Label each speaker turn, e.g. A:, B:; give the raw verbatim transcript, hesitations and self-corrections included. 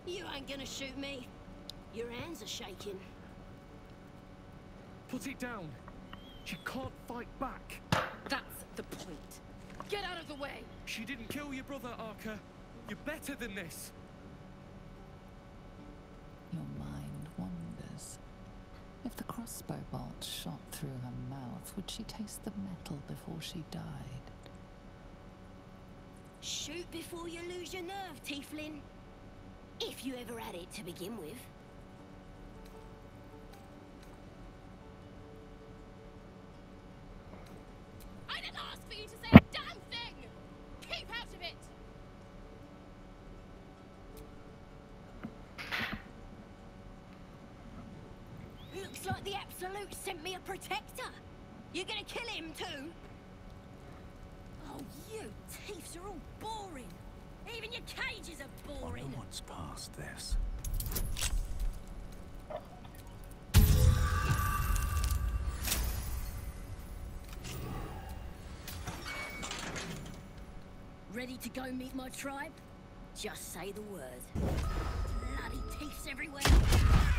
A: You ain't gonna shoot me. Your hands are shaking.
B: Put it down. She can't fight back.
A: That's the point. Get out of the way.
B: She didn't kill your brother, Arca. You're better than this.
C: Your mind wanders. If the crossbow bolt shot through her mouth, would she taste the metal before she died?
A: Shoot before you lose your nerve, Tiefling. If you ever had it to begin with.
D: I didn't ask for you to say a damn thing! Keep out of it!
A: Looks like the Absolute sent me a protector. You gonna kill him too? Oh, you thieves are all boring. Even your cages are boring.
E: No one's past this.
A: Ready to go meet my tribe? Just say the word. Bloody thieves everywhere.